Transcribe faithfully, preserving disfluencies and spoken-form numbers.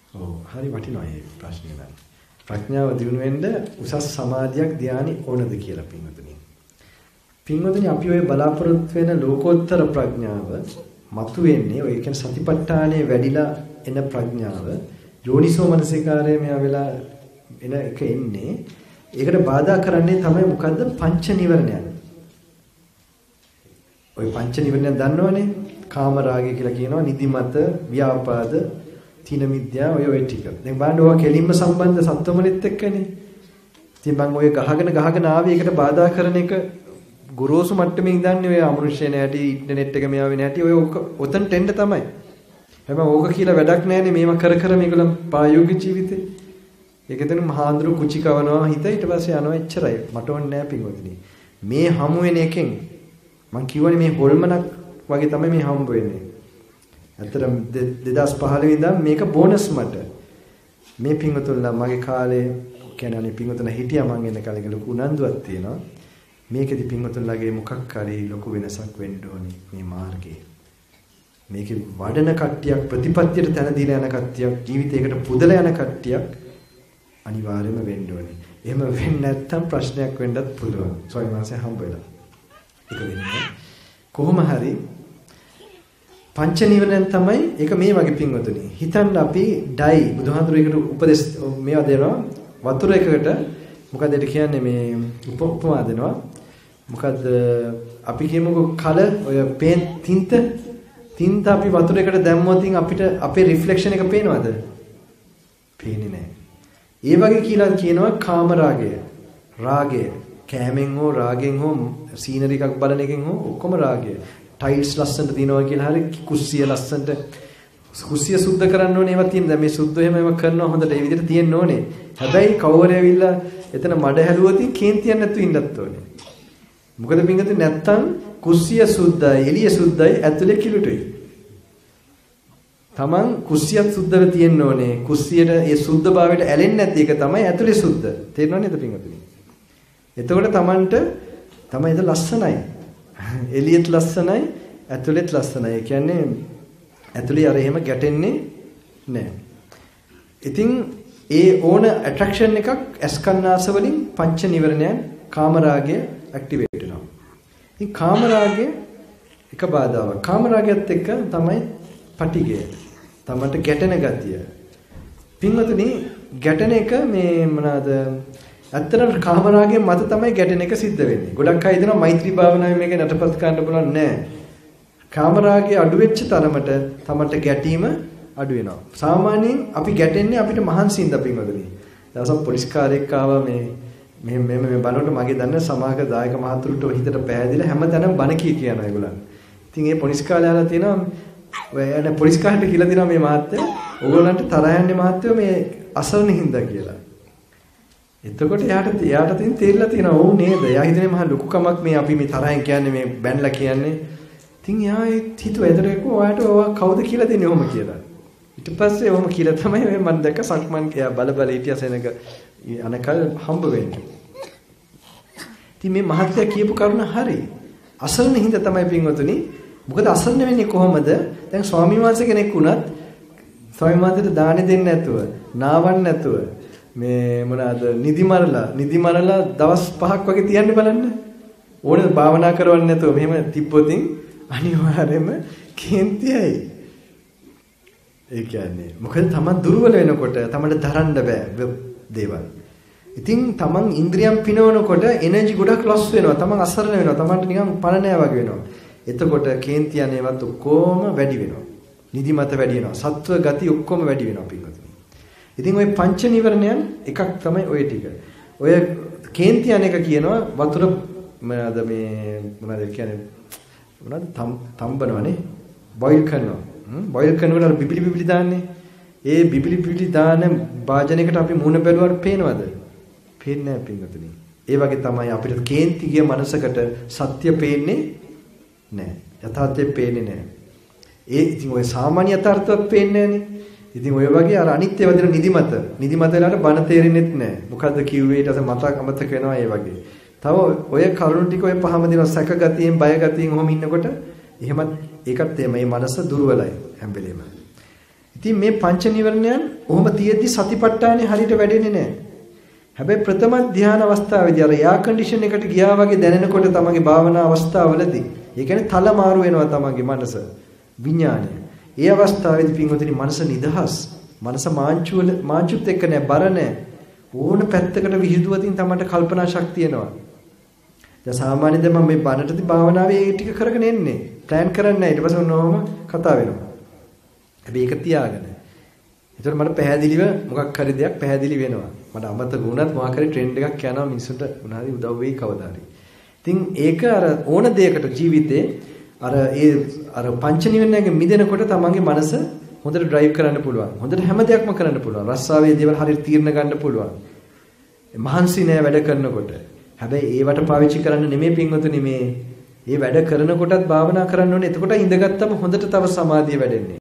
ඔව් හරි වටිනවා මේ ප්‍රශ්නේ නේද? ප්‍රඥාව දිනු වෙන්න උසස් සමාධියක් ධානි ඕනද කියලා පින්වතුනි. පින්වතුනි අපි ඔය බලාපොරොත්තු වෙන ලෝකෝත්තර ප්‍රඥාව මතු වෙන්නේ ඔය කියන්නේ සතිපට්ඨානයේ වැඩිලා එන ප්‍රඥාව යෝනිසෝ මනසිකාරය මෙයා වෙලා එන එක එන්නේ. ඒකට බාධා කරන්නේ තමයි මොකද්ද? පංච නිවරණයන්. ඔය පංච නිවරණයන් දන්නවනේ. කාම රාගය කියලා කියනවා, නිදිමත, ව්‍යාපාද, තීන මිද්‍යා ඔය ඔය ටික. දැන් බලන්න ඔය කෙලින්ම සම්බන්ධ සත්වමනෙත් එක්කනේ. ඉතින් මම ඔය ගහගෙන ගහගෙන ආවේ ඒකට බාධා කරන එක ගුරුසු මට්ටමේ ඉඳන්නේ ඔය අමනුෂ්‍ය නැටි ඉන්ටර්නෙට් එක මෙයාවේ නැටි ඔය ඔතන ටෙන්ඩ තමයි. හැබැයි ඕක කියලා වැඩක් නැහැනේ මේව කර කර මේගොල්ලන් ප්‍රායෝගික ජීවිතේ. ඒක එතන මහාඳුරු කුචි කවනවා හිත ඊට පස්සේ යනවා එච්චරයි. මට ඕනේ නෑ පින්වතුනි. මේ හමු වෙන එකෙන් මං කියවනේ මේ හොල්මනක් වගේ තමයි මේ හම්බ වෙන්නේ. ඇත්තටම දෙදාස් පහළොව ඉඳන් මේක බෝනස් මට. මේ පින්වතුන්ලා මගේ කාලේ කියන්නේ අනේ පින්වතුන්ලා හිටියා මං එන්න කාලේ ලොකු උනන්දුවක් තියෙනවා. මේකෙදි පින්වතුන්ලාගේ මොකක් හරි ලොකු වෙනසක් වෙන්න ඕනේ මේ මාර්ගයේ. මේකේ වඩන කට්ටියක් ප්‍රතිපත්තියට තැන දීලා යන කට්ටියක් ජීවිතයකට පුදලා යන කට්ටියක් අනිවාර්යයෙන්ම වෙන්න ඕනේ. එහෙම වෙන්නේ නැත්නම් ප්‍රශ්නයක් වෙන්නත් පුළුවන්. ස්වාමීන් වහන්සේ හම්බ වෙලා. ඒක වෙන්නේ කොහොම හරි පංච නිවරණයන් තමයි ඒක මේ වගේ පින්වතුනි. හිතන්න අපි ඩයි බුදුහාඳුරේකට උපදෙස් මේවා දෙනවා වතුර එකකට මොකද ඒක කියන්නේ මේ උපමා දෙනවා. මොකද අපි කියමුකෝ කල ඔය පේන් තින්ත තින්ත අපි වතුරයකට දැම්මොත් අපිට අපේ රිෆ්ලෙක්ෂන් එක පේනවද? පේන්නේ නැහැ. ඒ වගේ කියලා කියනවා කාම රාගය. රාගය කෑමෙන් හෝ රාගෙන් හෝ සීනරි එකක් බලන එකෙන් හෝ ඔක්කොම රාගය. ටයිල්ස් ලස්සනට දිනවා කියලා හරි කුස්සිය ලස්සනට කුස්සිය සුද්ධ කරන්න ඕනේ ඒවා තියෙන. දැන් මේ සුද්ධ එහෙම ඒවා කරනවා හොඳට ඒ විදිහට තියෙන්න ඕනේ. හැබැයි කවුරු ඇවිල්ලා එතන මඩ හැලුවොත් කේන්තියක් නැතුව ඉන්නත් ඕනේ. මොකද පින්ගත නැත්තම් කුස්සිය සුද්ධයි එළිය සුද්ධයි ඇතුලේ කිලුටුයි. තමන් කුස්සියක් සුද්ධව තියෙන්න ඕනේ. කුස්සියට ඒ සුද්ධභාවයට ඇලෙන්නේ නැති එක තමයි ඇතුලේ සුද්ධ. තේරෙනව නේද පින්වතුනි? එතකොට තමන්ට තමයි ඒක ලස්සනයි. එළියෙත් ලස්සනයි ඇතුලෙත් ලස්සනයි. ඒ කියන්නේ ඇතුලේ අර එහෙම ගැටෙන්නේ නැහැ. ඉතින් ඒ ඕන ඇට්‍රැක්ෂන් එකක් ඇස්කන්නාස වලින් පංච නිවරණයන් කාමරාගය ඇක්ටිවේට් වෙනවා. ඉතින් කාමරාගය එක බාධාවක්. කාමරාගයත් එක්ක තමයි පටිගය. තමන්ට ගැටෙන ගතිය. පින්වතුනි ගැටෙන එක මේ මොනවාද? ඇත්තටම කාමරාගයෙන් මත තමයි ගැටෙන එක සිද්ධ වෙන්නේ. ගොඩක් අය හිතනවා මෛත්‍රී භාවනාවෙන් මේක නටපත් කරන්න පුළුවන් නෑ. කාමරාගය අඩු වෙච්ච තරමට තමන්ට ගැටීම අඩු වෙනවා. සාමාන්‍යයෙන් අපි ගැටෙන්නේ අපිට මහන්සියින්ද පින්වතුනි. දවසක් පොලිස් කාර්යයක් ආවා මේ මෙහෙම මෙහෙම මේ බලනකොට මගේ දන්න සමාජක දායක මහතුරුට හිතට පෑදිලා හැමතැනම බණ කී කියනවා ඒගොල්ලන්. ඉතින් මේ පොලිස් කාර්යාලය තියෙනවා ඔය යන පොලිස් කාර්යයට කියලා දෙනවා මේ මහත්තයා ඕගොල්ලන්ට තරහ යන්නේ මහත්තයෝ මේ අසරණ හින්දා කියලා. එතකොට එයාට එයාට තියෙන තේරිලා තියෙනවා ඕ නේද? එයා හිතන්නේ මහා ලොකු කමක් මේ අපි මේ තරහෙන් කියන්නේ මේ බැන්ලා කියන්නේ. ඉතින් එයා හිතුවා එතකොට ඔයාට ඔයා කවුද කියලා දෙන්නේ ඔහොම කියලා. ඊට පස්සේ ඔහොම කියලා තමයි මම මම දැක්ක සක්මන් එයා බල බල හිටියා සෙනඟ අනකල් හම්බ වෙන්නේ. ඉතින් මේ මහත්තයා කියපු කරුණ හරි. අසරණ හින්දා තමයි පින්වතුනි. මොකද අසරණ වෙන්නේ කොහොමද? දැන් ස්වාමීන් වහන්සේ කෙනෙක් වුණත් ස්වාමීන් වහන්සේට දානෙ දෙන්නේ නැතුව, නාවන්න නැතුව මේ මොනවාද නිදි මරලා නිදි මරලා දවස් පහක් වගේ තියන්න බලන්න. ඕනේ භාවනා කරවන්න නැතුව මෙහෙම තිබ්බොතින් අනිවාර්යයෙන්ම කේන්තියයි. ඒ කියන්නේ මොකද තමන් දුර්වල වෙනකොට තමන්ට දරන්න බෑ දේවල්. ඉතින් තමන් ඉන්ද්‍රියම් පිනවනකොට එනර්ජි ගොඩක් ලොස් වෙනවා. තමන් අසරණ වෙනවා. තමන්ට නිකන් පණ නෑ වගේ වෙනවා. එතකොට කේන්ති යන්නේවත් ඔක්කොම වැඩි වෙනවා. නිදිමත වැඩි වෙනවා. සත්ව ගති ඔක්කොම වැඩි වෙනවා පින්වතුනි. ඉතින් ওই පංච නිවරණයන් එකක් තමයි ওই ටික. ඔය කේන්ති යන එක කියනවා වතුර මොනවාද මේ මොනවාද කියන්නේ මොනවාද තම්බනවනේ බොයිල් කරනවා. බොයිල් කරනකොට අර බිබිලි බිබිලි දාන්නේ. ඒ බිබිලි බිබිලි දාන වාජනයකට අපි මුණ බැලුවාට පේනවද? පේන්නේ නැහැ පින්වතුනි. ඒ වගේ තමයි අපිට කේන්ති ගිය මනසකට සත්‍ය පේන්නේ නැහැ. යථාර්ථය පේන්නේ නැහැ. ඒ ඉතින් ඔය සාමාන්‍ය යථාර්ථයක් පේන්නේ නැහනේ. ඉතින් ඔය වගේ අර අනිත්‍ය වදින නිදිමත නිදිමත වෙලාවට බන තේරෙන්නෙත් නැහැ. මොකද්ද කිව්වේ ඊට පස්සේ මතක අමතක වෙනවා ඒ වගේ. තව ඔය කරුණු ටික ඔය පහම දින සැක ගතියෙන් බය ගතියෙන් ඔහොම ඉන්නකොට එහෙමත් ඒකත් එමය මේ මනස දුර්වලයි හැම වෙලේම. ඉතින් මේ පංච නිවරණයන් ඔහොම තියෙද්දි සතිපට්ඨානෙ හරියට වැඩෙන්නේ නැහැ. හැබැයි ප්‍රථම ධ්‍යාන අවස්ථාවේදී අර එයා කන්ඩිෂන් එකට ගියා වගේ දැනෙනකොට තමගේ භාවනා අවස්ථාවවලදී ඒ කියන්නේ තල මාරු වෙනවා තමගේ මනස විඥානය. ඒ අවස්ථාවේදී පින්වතුනි මනස නිදහස්. මනස මාංචු වල මාංචුත් එක්ක නැහැ බර නැහැ. ඕන පැත්තකට විහිදුවතින් තමන්ට කල්පනා ශක්තිය එනවා. දැන් සාමාන්‍යයෙන් මම මේ බණටදී භාවනාවේ ඒ ටික කරගෙන එන්නේ. ප්ලෑන් කරන්නේ නැහැ. ඊට පස්සේ ඔන්නෝම කතා වෙනවා. හැබැයි ඒක තියාගන්න. ඒතර මට පැහැදිලිව මොකක් හරි දෙයක් පැහැදිලි වෙනවා. මට අමතක වුණත් මොකක් හරි ට්‍රෙන්ඩ් එකක් යනවා මිනිස්සුන්ට උනාදී උදව් වෙයි කවදා හරි. ඉතින් ඒක අර ඕන දෙයකට ජීවිතේ අර ඒ අර පංච නිවනයෙන් මිදෙනකොට තමන්ගේ මනස හොඳට ඩ්‍රයිව් කරන්න පුළුවන්. හොඳට හැම දෙයක්ම කරන්න පුළුවන්. රස්සාවේ දේවල් හරියට තීරණ ගන්න පුළුවන්. මහන්සි නෑ වැඩ කරනකොට. හැබැයි ඒවට පාවිච්චි කරන්න නෙමෙයි පින්වතුනි මේ. මේ වැඩ කරනකොටත් භාවනා කරන්න ඕනේ. එතකොට ඉඳගත්තම හොඳට තව සමාධිය වැඩෙන්නේ.